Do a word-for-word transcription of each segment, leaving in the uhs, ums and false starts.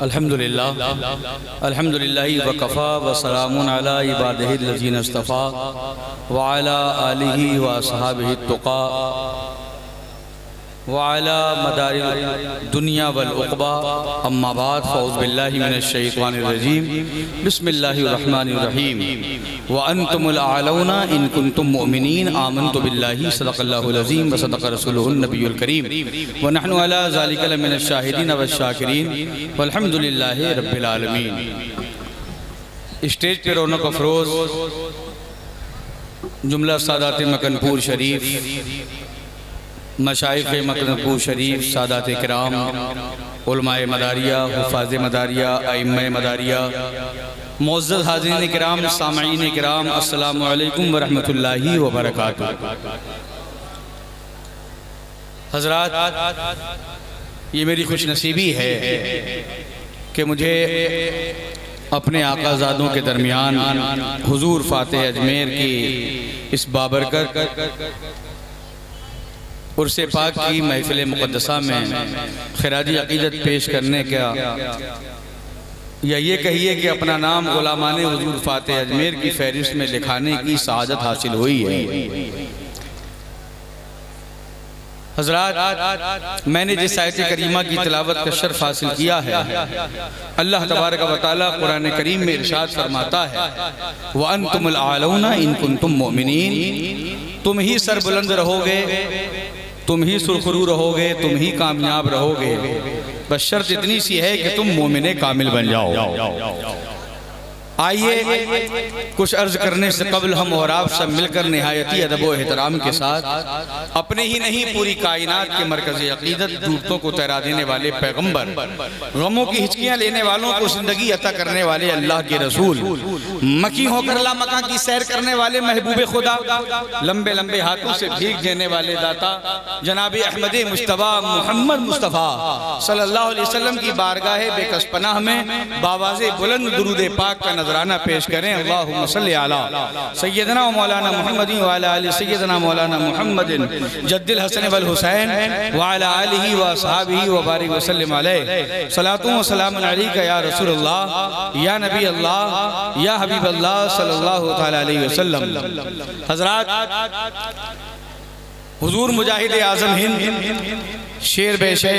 अल्हम्दुलिल्लाह अल्हम्दुलिल्लाहि व कफ़ा व सलामुन अला इबादिहिल लज़ीना इस्तफ़ा व अला आलिहि व अस्हाबिहि तुक़ा व अला मदारिल दुनिया वल उक़बा अम्मा बाद फ़ौज़ बिल्लाहि मिनश शैतानिर रजीम बिस्मिल्लाहिर रहमानिर रहीम व अंतुमुल आलौना इन कुंतुम मुमिनीन आमन्तु बिल्लाहि सदक़ल्लाहुल अज़ीम व सदक़ रसूलुहुन नबियुल करीम व नहनु अला ज़ालिका लमिनश शाहिदीन व शाकिरीन वल्हम्दुलिल्लाहि रब्बिल आलमीन। स्टेज पर रौनक अफरोज़ जुमला सादात मकनपुर शरीफ, मशाइख़ मकनपुर शरीफ, सादात किराम, उलमाए मदारिया, हुफ़ाज़ मदारिया, अइम्माए मदारिया, मुअज़्ज़ज़ हाज़िरीन किराम, सामईन किराम, अस्सलामु अलैकुम व रहमतुल्लाहि व बरकातुहू। हज़रात, ये मेरी खुशनसीबी है कि मुझे अपने आकाज़ादों के दरमियान हुज़ूर फ़ातिह अजमेर की इस बाबरकत उर्से पाक की महफ़िल मुक़द्दसा में ख़िराजी अक़ीदत पेश करने का, या ये कहिए कि अपना नाम ग़ुलामाने हुज़ूर फ़ातिह अजमेर की फ़हरिस्त में लिखाने की सआदत हासिल हुई है। हज़रात, मैंने जिस आयत करीमा की तिलावत का शर्फ़ हासिल किया है, अल्लाह तबारक व तआला कुरान करीम में इरशाद फरमाता है व अंतुमुल आलौना इन कुंतुम मुमिनीन, तुम ही सरबुलंद रहोगे, तुम ही सुरखरू रहोगे, तुम ही कामयाब रहोगे, बस शर्त इतनी सी है कि तुम मोमिने कामिल बन जाओ। आइए, कुछ अर्ज करने से कबल हम और आप सब मिलकर निहायती अदब व एहतराम के साथ अपने ही नहीं पूरी कायनात के मरकज़ अक़ीदत, ज़रूरतों को तैरा देने वाले पैगम्बर, गमों की हिचकियाँ लेने वालों को ज़िंदगी अता करने वाले अल्लाह के रसूल, मकी होकर ला मकां की सैर करने वाले महबूब खुदा, लंबे लंबे हाथों से भीख देने वाले दाता जनाब अहमद मुश्तबा मुहम्मद मुस्तफ़ा सल्लल्लाहु अलैहि वसल्लम की बारगाह बेकस पनाह में बावाज़े बुलंद दुरूद पाक का नजराना पेश करें। अल्लाहुम्मा सल्ली अला सय्यदना व मौलाना मुहम्मदिन व अला आलि सय्यदना मौलाना मुहम्मदिन जद्दिल हसन वल हुसैन व अला आलिहि व असहाबिहि व बारिक व सल्लिम अलैहि सलातु व सलामुन अलैका या रसूलल्लाह या नबी अल्लाह या हबीब अल्लाह सल्लल्लाहु तआला अलैहि वसल्लम। हज़रात, हुजूर मुजाहिद आज़म हिंद शेर बेशे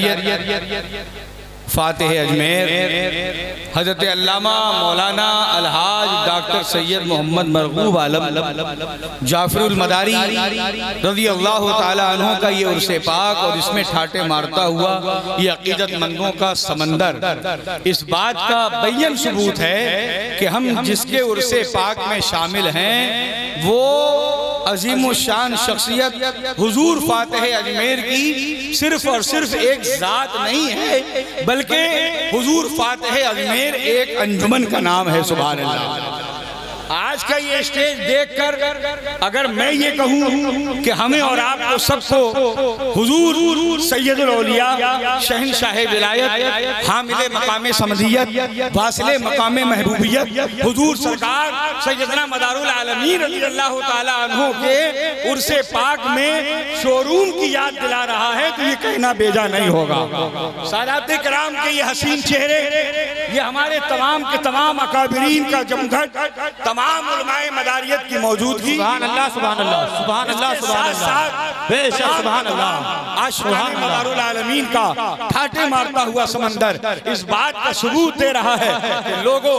मदारियत फ़ातिह अजमेर हज़रत अल्लामा मौलाना अलहाज डॉक्टर सैयद मोहम्मद मरगूब आलम जाफ़रुल मदारी रज़ी अल्लाह ताला अन्हु का ये उर्से पाक और इसमें ठाटे मारता हुआ ये अक़ीदतमंदों का समंदर इस बात का बैयन सबूत है कि हम जिसके उर्से पाक में शामिल हैं वो अजीम शान शख्सियत हुजूर फ़ातिह अजमेर की सिर्फ और सिर्फ एक ज़ात नहीं है, बल्कि हुजूर फ़ातिह अजमेर एक अंजुमन का नाम है। सुभान अल्लाह। आज का ये स्टेज देखकर अगर मैं ये कहूँ कि हमें और आपको सबको हुजूर सैयदुल औलिया, शहंशाह विलायत, हामिले मकामे समदियत, वासिले मकामे महबूबियत हुजूर सरकार सैयदना मदारुल आलमीन रज़ियल्लाहु ताला अन्हु के उर्से पाक में शोरूम की याद दिला रहा है, तो ये कहना बेजा नहीं होगा। सादात किराम के ये हसीन चेहरे, ये हमारे तमाम के तमाम अकाबिरीन का जमघट, तमाम उलमाए मदारियत की मौजूदगी, सुभान अल्लाह सुभान अल्लाह सुभान अल्लाह सुभान अल्लाह बेशक सुभान अल्लाह, आशिक़ाने मदारुल आलमीन का ठाटे मारता हुआ समंदर इस बात का सबूत दे रहा है कि लोगों,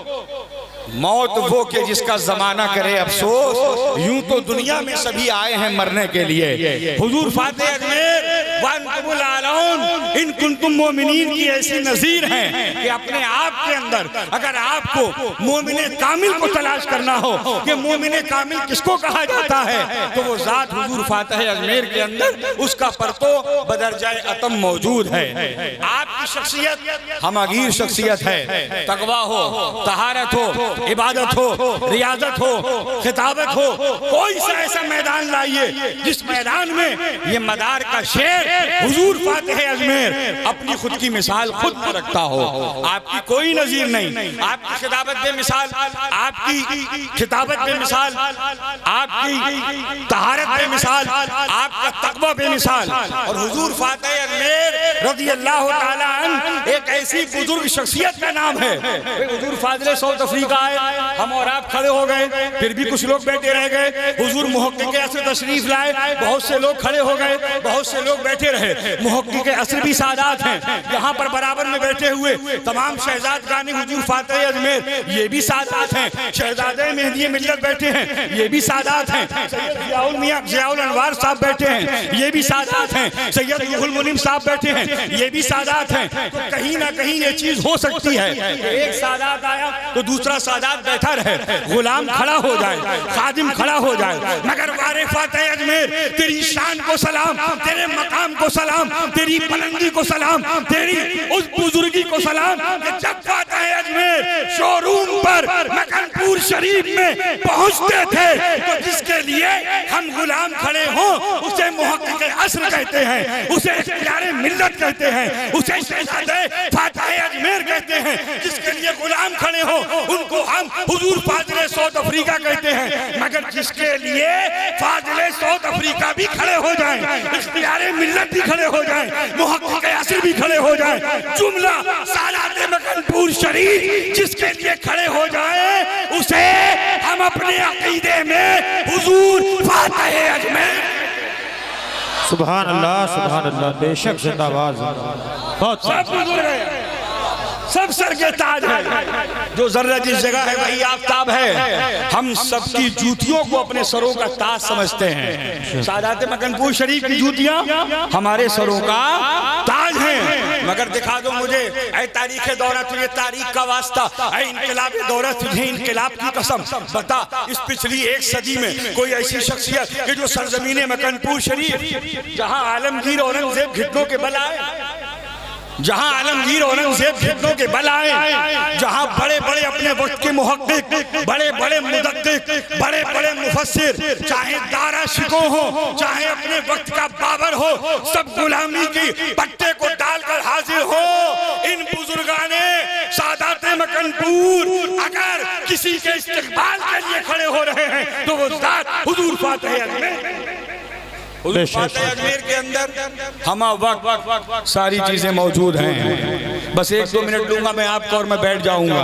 मौत वो के जिसका जमाना करे अफसोस, यूं तो दुनिया में सभी आए हैं मरने के लिए। हुजूर फ़ातिह अजमेर व अंतुमुल आलौन इन कुंतुम मोमिनीन की ऐसी नज़ीर हैं कि अपने आप के अंदर अगर आपको मोमिने कामिल को तलाश करना हो कि मोमिने कामिल किसको कहा जाता है, तो वो ज़ात हुजूर फ़ातिह अजमेर के अंदर उसका परतो बदरजाए अतम मौजूद है। आपकी शख्सियत हमगीर शख्सियत है, तक़वा हो, तहारत हो, इबादत हो, रियाजत हो, खिताबत हो, कोई सा ऐसा मैदान लाइए जिस मैदान में ये मदार का शेर हुजूर फातिह अजमेर अपनी खुद की मिसाल खुद पर रखता हो, आपकी कोई नजीर नहीं, आपकी खिताबत बेमिसाल, आपकी खिताबत बेमिसाल, आपकी तहारत बेमिसाल, आपका तकवा बेमिसाल। और हुजूर फातिह अजमेर रज़ी अल्लाह ताला अन्हु एक ऐसी बुजुर्ग शख्सियत का नाम है। हुजूर फाजिल साउथ अफ्रीका आए, हम और आप खड़े हो गए, फिर भी कुछ लोग बैठे रह गए। हुजूर मुहक्किक असर तशरीफ लाए, बहुत से लोग खड़े हो गए, बहुत से लोग बैठे रहे। मुहक्किक असर भी सादात हैं, यहाँ पर बराबर में बैठे हुए तमाम शहजाद गाने हुजूर फातिह अजमेर ये भी सादात हैं। शहजादे मेहदी मिल्लत बैठे हैं, ये भी सादात हैं। जियाउल मियां जियाउल अनवार साहब बैठे हैं, ये भी सादात हैं। सैयद रुहुल मुनीम साहब बैठे हैं, ये भी सादात हैं। तो कहीं ना कहीं ये चीज हो सकती है, एक सादात आया तो दूसरा सादात बैठा रहे, गुलाम खड़ा हो जाए, खादिम खड़ा हो जाए। मगर वारे फातिह अजमेर तेरी शान को सलाम, तेरे मकाम को सलाम, तेरी बुलंदी को सलाम, तेरी उस बुजुर्गी को सलाम कि जब फातिह अजमेर शोरूम पर मकनपुर शरीफ में पहुंचते थे तो जिसके लिए हम गुलाम खड़े हों उसे मुहक्किक असर कहते हैं, उसे इख्तियारे मिल्लत कहते हैं, उसे शहजादे फातिह अजमेर कहते हैं। जिसके लिए गुलाम खड़े हो उनको हम हुजूर फाजिल साउथ अफ्रीका कहते हैं। मगर जिसके लिए फाजिल साउथ अफ्रीका भी खड़े हो जाएं, इख्तियारे मिल्लत भी खड़े हो जाएं, मुहक्किक असर भी खड़े हो जाएं, जुमला सालाते मकनपुर शरीफ जिसके लिए खड़े हो जाएं उसे हम अपने अकीदे में हुजूर फातिह अजमेर। सुभान अल्लाह, सुभान अल्लाह, बेशक जिंदाबाद। बहुत सब बुजुर्ग हैं, सब सर के ताज है। जो जर्रा जिस जगह है वही आफताब है। हम सबकी जूतियों को अपने सरों का ताज समझते हैं। सादात मकनपुर शरीफ की जूतियां हमारे सरों का ताज हैं। मगर दिखा दो मुझे, ऐ तारीख दौरा तुझे तारीख का वास्ता, ऐ इनकलाब दौरा तुझे इनकलाब की कसम, बता इस पिछली एक सदी में कोई ऐसी शख्सियत कि जो सरजमीन मकनपुर शरीफ जहां आलमगीर औरंगजेब घुटनों के बल आए, जहां आलमगीर औरंगजेब घुटनों के बल आए, जहां बड़े बड़े अपने वक्त के मुहक्किक, बड़े बड़े मुदक्किक, बड़े बड़े मुफस्सिर, चाहे दारा शिको हो, चाहे अपने वक्त का बाबर हो, सब गुलामी की पट्टे को डालकर हाजिर हो। इन बुजुर्गाने सादाते मकनपुर अगर किसी के इस्तिकबाल के लिए खड़े हो रहे हैं तो वो ज़ात हुजूर फातिह अजमेर। हुजूर फातिह अजमेर के अंदर हम वक्त सारी चीजें मौजूद हैं। बस एक दो मिनट लूंगा मैं आपको और मैं बैठ जाऊंगा।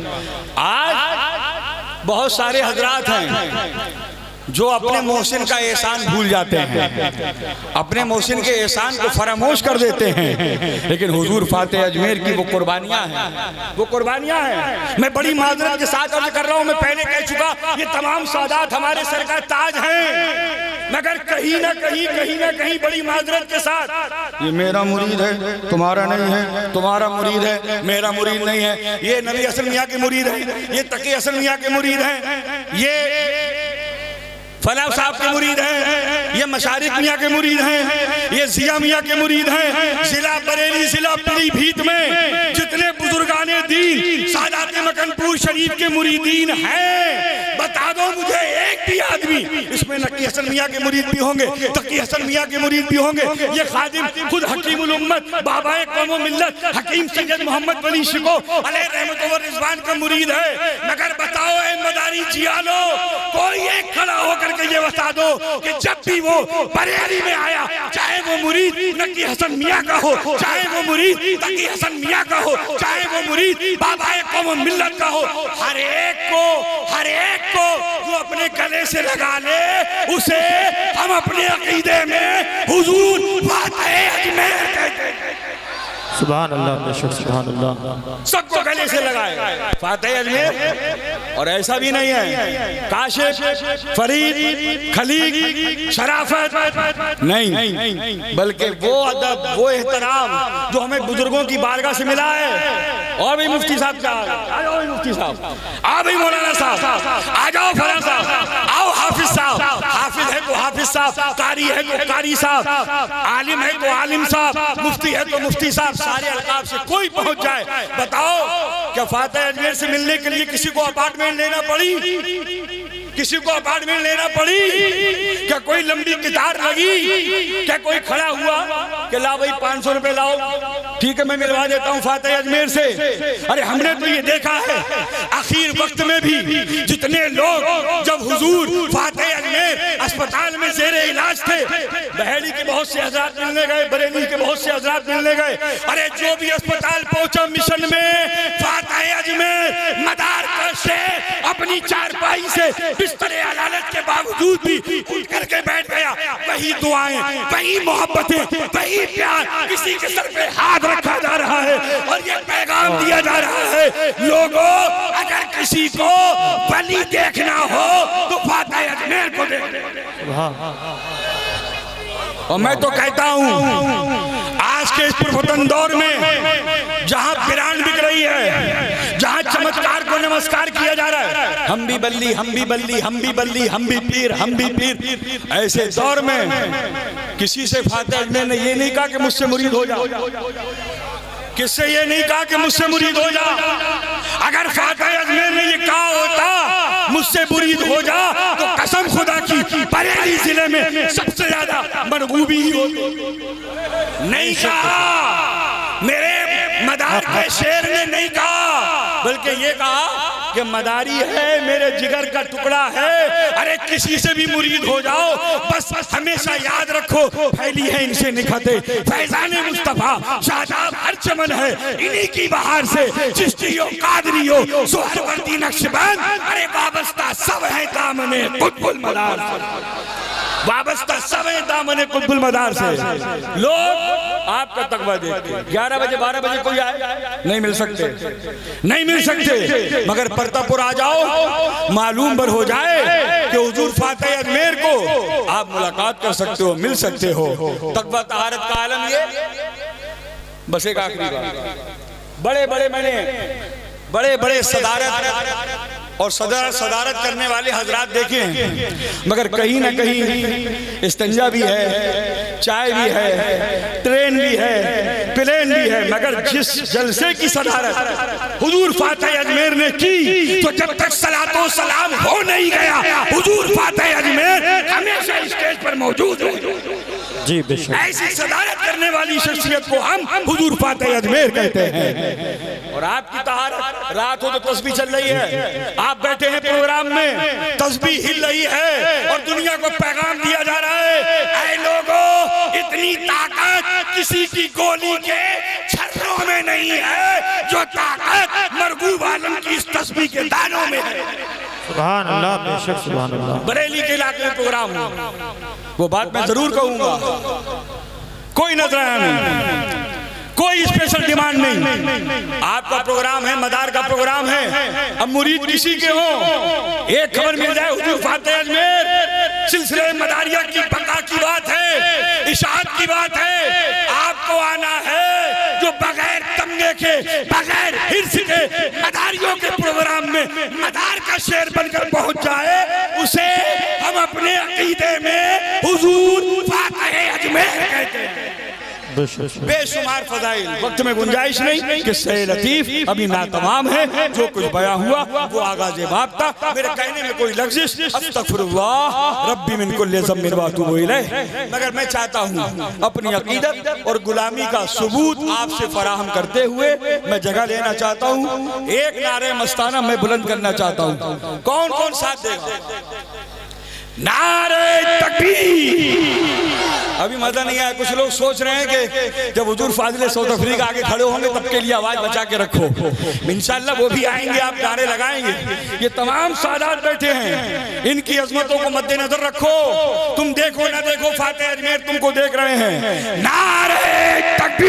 आज बहुत सारे हजरात हैं जो अपने मोहसिन का एहसान भूल जाते हैं, अपने मोहसिन के एहसान को फरामोश कर देते हैं। लेकिन हुजूर फातिह अजमेर की वो कुर्बानियां हैं, वो कुर्बानियां हैं। मैं बड़ी माजरत के साथ अर्ज कर रहा हूं, मैं पहले कह चुका, ये तमाम सादात हमारे सर का ताज हैं। मगर कहीं ना कहीं कहीं ना कहीं बड़ी माजरत के साथ ये मेरा मुरीद है, तुम्हारा नहीं है, तुम्हारा मुरीद है, मेरा मुरीद नहीं है, ये नबी हसन मियां के मुरीद है, ये तकी हसन मियां के मुरीद हैं, ये फलाह साहब के मुरीद हैं, ये मशारिक मियाँ के मुरीद हैं, ये जिया मियाँ के मुरीद हैं। जिला बरेली, जिला पीलीभीत में जितने बुजुर्गाने दीन सादाते मकनपुर शरीफ के मुरीदीन हैं, बता दो मुझे एक भी आदमी इसमें नकी हसन मियाँ के मुरीद भी होंगे, तकी हसन मियाँ के मुरीद भी होंगे। ये खादिम खुद हकीमुल उम्मत बाबाए कौम मिल्लत हकीम सैयद मोहम्मद वली शिको अलैहि रहमत व रिजवान का मुरीद है। मगर बताओ ए मदारी जियालो, कोई एक खड़ा होकर के ये बता दो कि जब भी वो बरेली में आया, चाहे वो मुरीद नकी हसन मियाँ का हो, चाहे वो मुरीद तकी हसन मियाँ का हो, चाहे वो मुरीद बाबाए कौम मिल्लत का हो, हर एक को हर एक को जो अपने गले से लगा ले उसे हम अपने अकीदे में हुजूर फातिह अजमेर कहते हैं। सुभान अल्लाह, सुभान अल्लाह, सबको गले से लगाए फातिह अजमेर। और ऐसा भी नहीं है काशिफ, फरीद, खलीक, शराफत नहीं, बल्कि वो अदब, वो एहतराम जो हमें बुजुर्गों की बारगाह से मिला है। और भी मुफ्ती साहब का आ जाओ, मुफ्ती साहब आ भाई, मौलाना साहब आ जाओ, फलां साहब आओ, हाफिज साहब, हाफिज है तो हाफिज साहब, कारी है तो कारी साहब, आलिम है तो आलिम साहब, मुफ्ती है तो मुफ्ती साहब, सारे अलकाब से कोई पहुंच जाए। बताओ क्या फातिह अजमेर से मिलने के लिए किसी को अपार्टमेंट लेना पड़ी? किसी को अपार्टमेंट लेना पड़ी, क्या कोई लंबी कितार लगी, क्या कोई खड़ा हुआ कि ला भाई पाँच सौ रुपए लाओ, ठीक है मैं मिलवा देता हूँ फातेह अजमेर से। अरे हमने तो ये देखा है आखिर वक्त में भी जितने लोग जब हुजूर फातेह अजमेर अस्पताल में जेरे इलाज थे, बहेड़ी के बहुत से हजरात मिलने गए, बरेली के बहुत से हजरात मिलने गए। अरे जो भी अस्पताल पहुंचा मिशन में, फातेह अजमेर मदार का शेर अपनी चारपाई से बिस्तरे अदालत के बावजूद भी उठ करके बैठ गया। वही दुआएं, वही मोहब्बतें, वही प्यार, किसी के सर पे हाथ रखा जा रहा है और ये पैगाम दिया जा रहा है, लोगों अगर किसी को वली देखना हो तो फातेह अजमेर को देखो। और मैं तो कहता हूं आज के इस प्रफुल्ल दौर में जहां बिरान बिक रही है, जहां चमत्कार को नमस्कार किया जा रहा है, हम भी बल्ली, हम भी बल्ली, हम भी बल्ली, हम भी पीर, हम भी पीर, ऐसे दौर में किसी से फातेह अजमेर ने ये नहीं कहा कि मुझसे मुरीद हो जा, किससे ये नहीं कहा कि मुझसे मुरीद हो जा। अगर फातेह अजमेर ने ये कहा होता मुझसे मुरीद हो जा तो कसम खुदा की बरेली जिले में सबसे ज्यादा मरगूबी ही होती। नहीं कहा, मेरे मदार के शेर ने नहीं कहा, बल्कि ये कहा कि मदारी है, मेरे जिगर का टुकड़ा है। अरे किसी से भी मुरीद हो जाओ, बस हमेशा याद रखो फैली है इनसे निखाते फैजाने मुस्तफा, शादाब हर चमन है इन्हीं की बहार से, चिश्तियों कादरियों सुहरवर्दी नक्शबंद, अरे वाबस्ता सब है दामने कुतुबुल मदार, वाबस्ता सब है दामने कुतुबुल मदार से। लोग आपका तकवा देखते हैं, ग्यारह बजे बारह बजे कोई आए नहीं मिल सकते, नहीं मिल सकते, मगर परतापुर आ जाओ, मालूम बर हो जाए कि हुजूर फातेह अजमेर को आप मुलाकात कर सकते हो, मिल सकते हो। तकवा तहारत का आलम ये। बस एक आखिरी बात, बड़े बड़े मैंने बड़े बड़े सदारत और सदर सदारत करने वाले हजरात देखे हैं, मगर कहीं ना कहीं इस्तंजा भी है, चाय भी है, ट्रेन भी है, प्लेन भी है, मगर जिस जलसे की सदारत हुजूर फातेह अजमेर ने की, तो जब तक सलातो सलाम हो नहीं गया, हुजूर फातेह अजमेर हमेशा स्टेज पर मौजूद है। जी बेशक, ऐसी सदारत करने वाली शख्सियत को हम हुजूर फातेह अजमेर कहते हैं। और आपकी तहारत, रात हो तो तस्बीह चल रही है, आप बैठे हैं प्रोग्राम में, तस्बीह हिल रही है और दुनिया को पैगाम दिया जा रहा है, ऐ लोगों इतनी ताकत किसी की गोली के छर्रों में नहीं है जो ताकत मरगूब आलम की इस तस्बीह के दानों में है। सुभान अल्लाह, बेशक सुभान अल्लाह। बरेली के इलाके में प्रोग्राम हो, वो बात मैं जरूर कहूंगा, कोई नजराना नहीं, कोई स्पेशल डिमांड नहीं, आपका प्रोग्राम है, मदार का प्रोग्राम है, अब मुरीद किसी के हो, एक खबर मिल जाए हुजूर फातेह अजमेर सिलसिले मदारिया की बका की बात है, इशाअत की बात है, आपको आना है। जो बगैर तमगे के, बगैर हिर्स के मदारियों के प्रोग्राम में मदार का शेर बनकर पहुंच जाए, उसे हम अपने अकीदे में हुजूर फातेह अजमेर कहते हैं। बेशुमार फजाइल, वक्त में गुंजाइश नहीं, किस्से लतीफ अभी ना तमाम है, जो कुछ बयां हुआ वो आगाज़े बाप था, मेरे कहने में कोई लफ्ज़िश अस्तग़फिरुल्लाह रब्बी मिन कुल्लि ज़म्बिन व अतूबु इलैह, मगर मैं चाहता हूँ अपनी अकीदत और गुलामी का सबूत आपसे फराहम करते हुए मैं जगह लेना चाहता हूँ, एक नारे मस्ताना मैं बुलंद करना चाहता हूँ। कौन कौन साथ देगा? नारे तकबीर। अभी मजा नहीं आया, कुछ लोग सोच रहे हैं कि जब हुजूर फाजिल साउथ अफ्रीका आगे खड़े होंगे तब के लिए आवाज बचा के रखो, इंशाल्लाह वो भी आएंगे, आप नारे लगाएंगे। ये तमाम सादात बैठे हैं, इनकी अजमतों को मद्देनजर रखो, तुम देखो ना देखो फातेह अजमेर तुमको देख रहे हैं। नारे तकबीर।